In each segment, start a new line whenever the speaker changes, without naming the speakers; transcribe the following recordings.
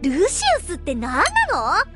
ルシウスって何なの？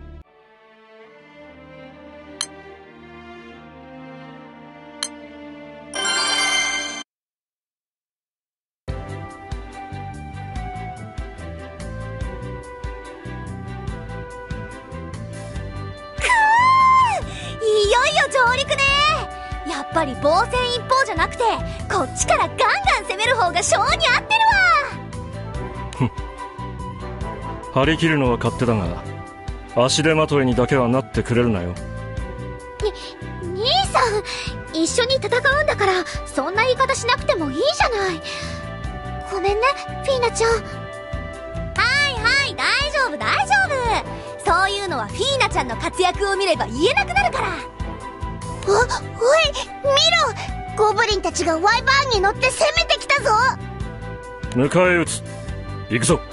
いよいよ上陸ね。やっぱり防戦一方じゃなくてこっちからガンガン攻める方が性に合ってるわ。
張り切るのは勝手だが足手まといにだけはなってくれるなよ。
兄さん、一緒に戦うんだからそんな言い方しなくてもいいじゃない。ごめんねフィーナちゃん。はいはい、大丈夫大丈夫。そういうのはフィーナちゃんの活躍を見れば言えなくなるから。
おい見ろ、ゴブリンたちがワイバーンに乗って攻めてきたぞ。
迎え撃つ。行くぞ。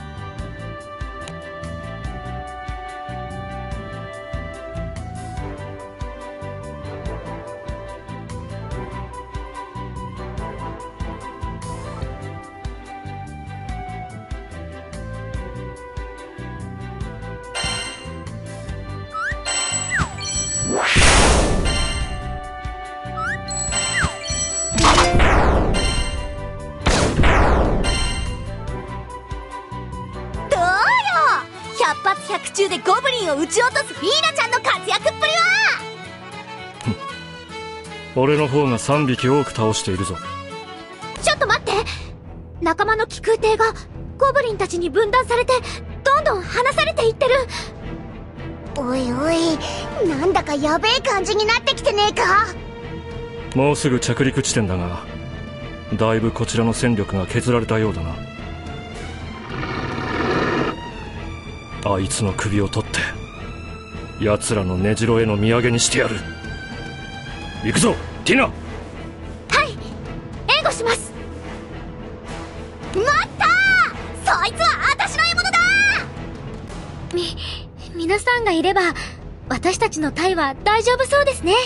百中でゴブリンを撃ち落とすフィーナちゃんの活躍っぷりは。
俺の方が3匹多く倒しているぞ。
ちょっと待って、仲間の気空艇がゴブリンたちに分断されてどんどん離されていってる。
おいおい、なんだかやべえ感じになってきてねえか。
もうすぐ着陸地点だがだいぶこちらの戦力が削られたようだな。あいつの首を取って奴らの根城への土産にしてやる。行くぞティナ。
はい、援護します。待ったー、そいつは私の獲物だ。皆さんがいれば私たちの隊は大丈夫そうですね。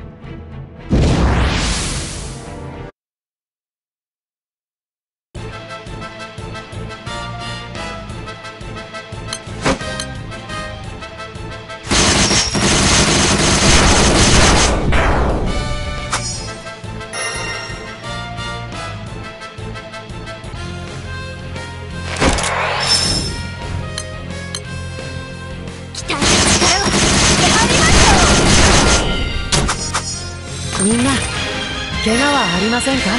みんな怪我はありませんか？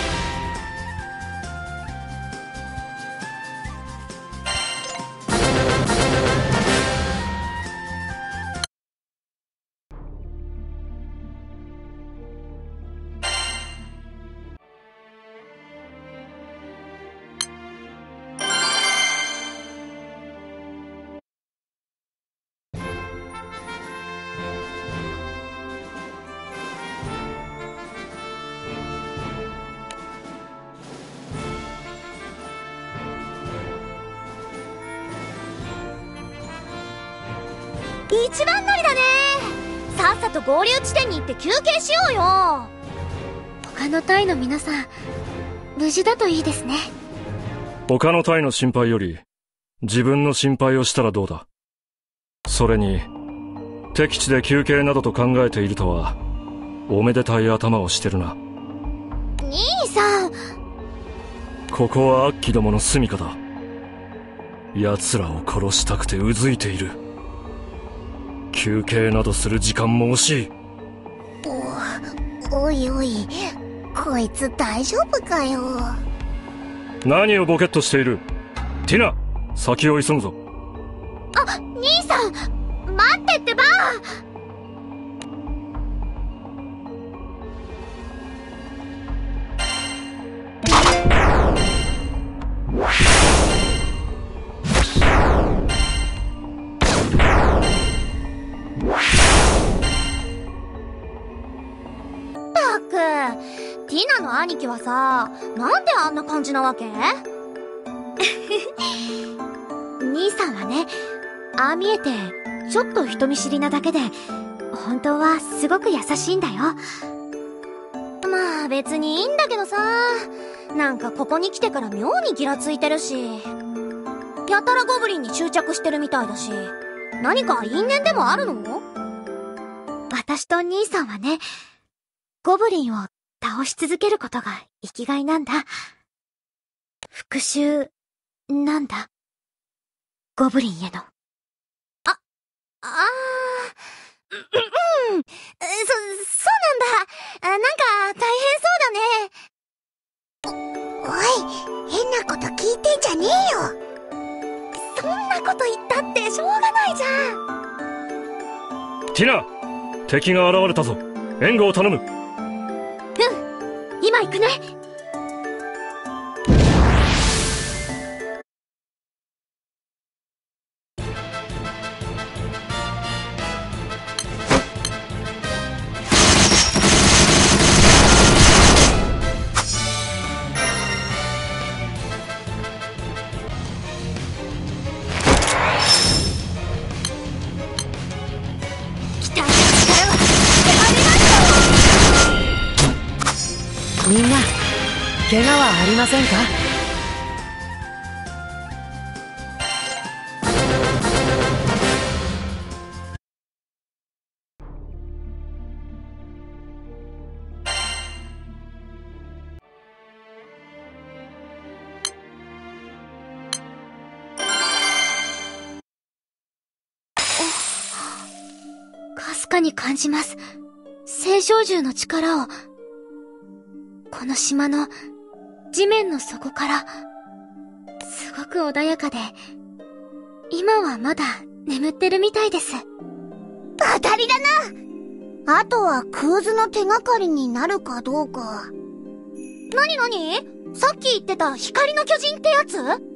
一番乗りだね。さっさと合流地点に行って休憩しようよ。他の隊の皆さん無事だといいですね。
他の隊の心配より自分の心配をしたらどうだ。それに敵地で休憩などと考えているとはおめでたい頭をしてるな。
兄さん、
ここはアッキどもの住処だ。奴らを殺したくてうずいている。休憩などする時間も惜しい。
おいおい、こいつ大丈夫かよ。
何をボケっとしている。ティナ、先を急ぐぞ。
あ、兄さん待ってってば。ティナの兄貴はさ、なんであんな感じなわけ？兄さんはね、ああ見えてちょっと人見知りなだけで本当はすごく優しいんだよ。まあ別にいいんだけどさ、なんかここに来てから妙にギラついてるし。 やたらゴブリンに執着してるみたいだし、何か因縁でもあるの？私と兄さんはね、ゴブリンを倒し続けることが生きがいなんだ。復讐、なんだ。ゴブリンへの。そうなんだ。なんか、大変そうだね。
おい、変なこと聞いてんじゃねえよ。
そんなこと言ったってしょうがないじゃん。
ティナ、敵が現れたぞ。援護を頼む。
今行くね。
みんな怪我はありませんか？
かすかに感じます。青少獣の力を。この島の地面の底から、すごく穏やかで、今はまだ眠ってるみたいです。
当たりだな。あとはクーズの手がかりになるかどうか。
なにさっき言ってた光の巨人ってやつ？
キュヒャー！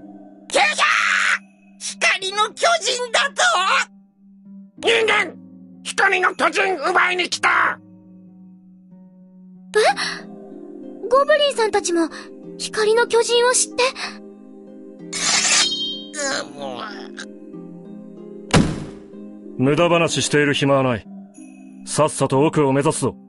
光の巨人だと！人間！光の巨人奪いに来た！
ゴブリンさんたちも光の巨人を知って？
無駄話している暇はない。さっさと奥を目指すぞ。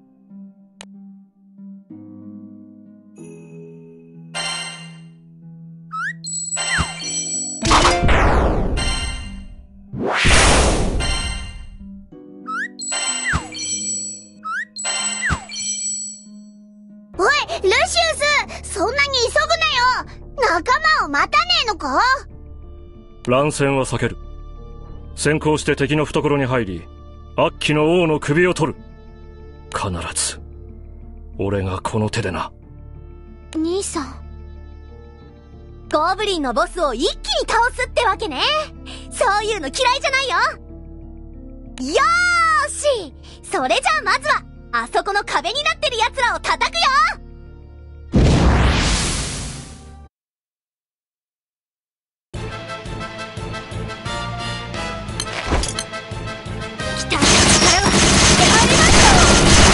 おい、ルシウス！そんなに急ぐなよ！仲間を待たねえのか？
乱戦は避ける。先行して敵の懐に入り、悪鬼の王の首を取る。必ず、俺がこの手でな。
兄さん。ゴブリンのボスを一気に倒すってわけね。そういうの嫌いじゃないよ。よーし！それじゃあまずは、あそこの壁になってる奴らを叩くよ！来た力はありますよ！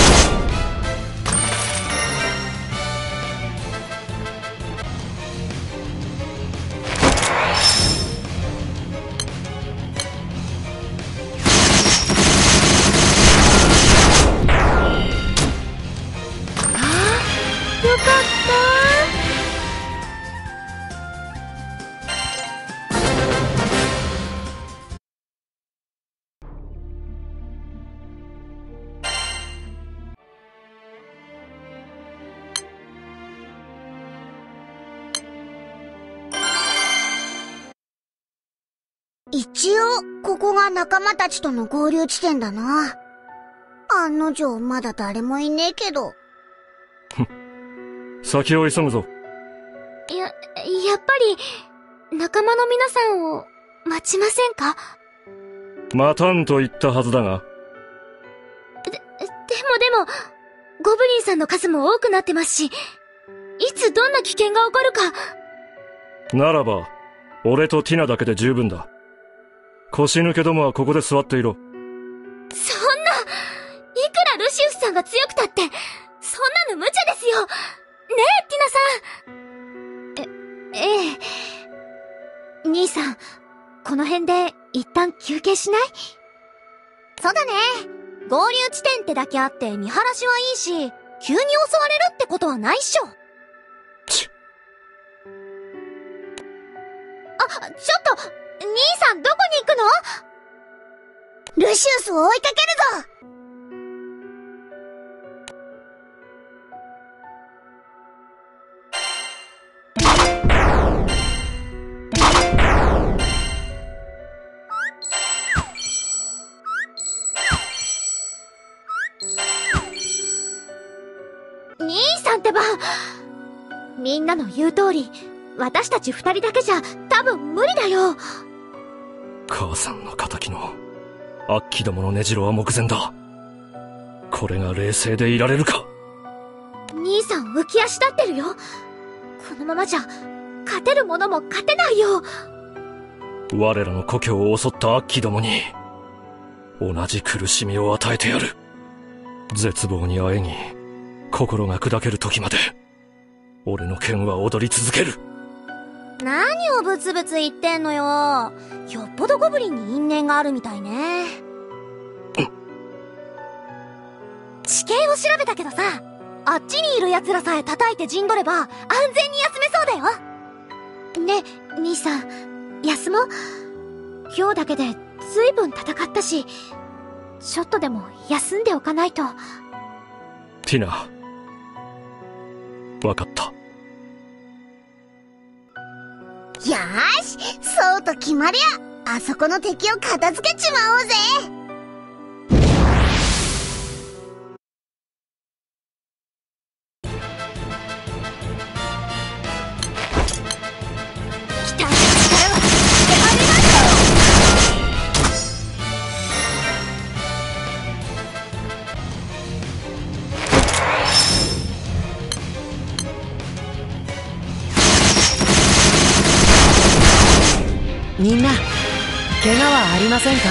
よかった
一応、ここが仲間たちとの合流地点だな。案の定まだ誰もいねえけど。
先を急ぐぞ。
やっぱり、仲間の皆さんを待ちませんか？
待たんと言ったはずだが。
でも、ゴブリンさんの数も多くなってますし、いつどんな危険が起こるか。
ならば、俺とティナだけで十分だ。腰抜けどもはここで座っていろ。
そんな、いくらルシウスさんが強くたって、そんなの無茶ですよ。ねえ、ティナさん。ええ。兄さん、この辺で一旦休憩しない？そうだね。合流地点ってだけあって見晴らしはいいし、急に襲われるってことはないっしょ。
ちっ。
あ、 兄さんどこに行くの？
ルシウスを追いかけるぞ。
兄さんってば、みんなの言う通り、私たち二人だけじゃ多分無理だよ。
母さんの仇のアッキどもの根城は目前だ。これが冷静でいられるか。
兄さん浮き足立ってるよ。このままじゃ勝てるものも勝てないよ。
我らの故郷を襲ったアッキどもに同じ苦しみを与えてやる。絶望にあえぎ心が砕ける時まで俺の剣は踊り続ける。
何をブツブツ言ってんのよ。よっぽどゴブリンに因縁があるみたいね。地形を調べたけどさ、あっちにいる奴らさえ叩いて陣取れば安全に休めそうだよ。
ね、兄さん、休もう。今日だけで随分戦ったし、ちょっとでも休んでおかないと。
ティナ、わかった。
よーし、そうと決まりゃ、あそこの敵を片付けちまおうぜ。
みんな、怪我はありませんか？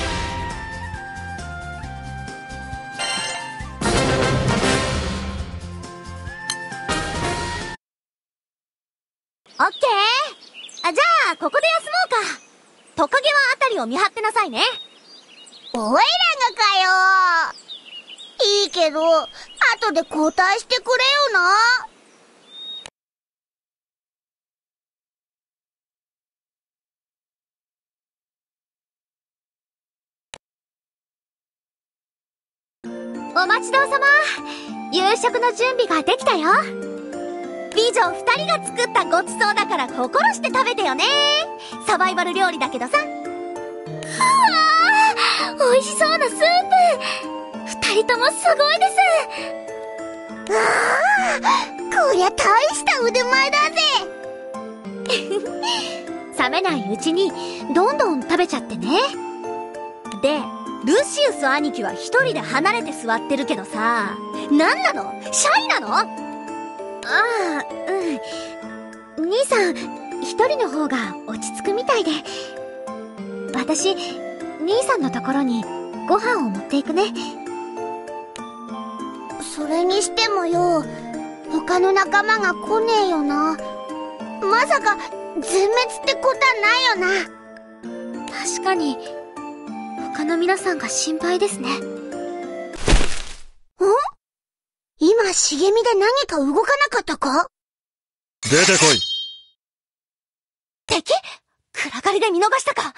オッケー。じゃあここで休もうか。トカゲはあたりを見張ってなさいね。
おいらがかよ。いいけど、後で交代してくれよな。
お待ちどうさま。夕食の準備ができたよ。
美女二人が作ったごちそうだから心して食べてよね。サバイバル料理だけどさ。
うわー、美味しそうなスープ。二人ともすごいです。
こりゃ大した腕前だぜ。
冷めないうちにどんどん食べちゃってね。
で、ルシウス兄貴は一人で離れて座ってるけどさ、なんなの？シャイなの？
ああ、うん。兄さん、一人の方が落ち着くみたいで。私、兄さんのところにご飯を持っていくね。
それにしてもよ、他の仲間が来ねえよな。まさか全滅ってことはないよな。
確かに、他の皆さんが心配ですね。
今茂みで何か動かなかったか？
出てこい。
敵？暗がりで見逃したか。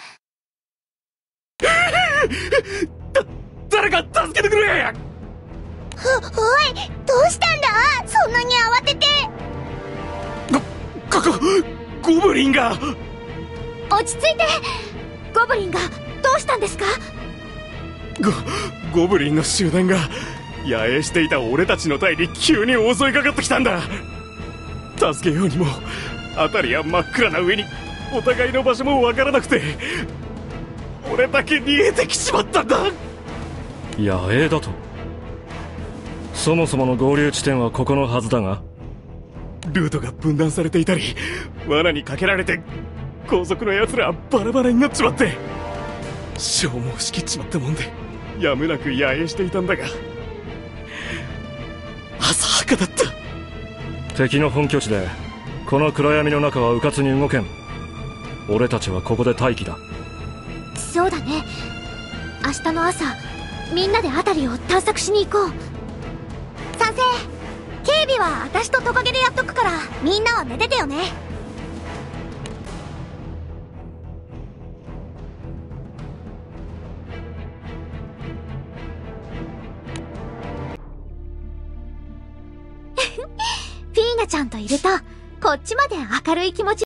誰か助けてくれ。
おい、どうしたんだ？そんなに慌てて。
ゴブリンが。
落ち着いて。ゴブリンがどうしたんですか？
ゴブリンの集団が野営していた俺たちの隊に急に襲いかかってきたんだ。助けようにも辺りは真っ暗な上にお互いの場所もわからなくて、俺だけ逃げてきちまったんだ。
野営だと？そもそもの合流地点はここのはずだが。
ルートが分断されていたり、罠にかけられて高速の奴らバラバラになっちまって、消耗しきっちまったもんでやむなく野営していたんだが、浅はかだった。
敵の本拠地でこの暗闇の中は迂闊に動けん。俺たちはここで待機だ。
そうだね。明日の朝、みんなで辺りを探索しに行こう。
賛成。警備は私とトカゲでやっとくから、みんなは寝ててよね。
フィーナちゃんといると、こっちまで明るい気持ち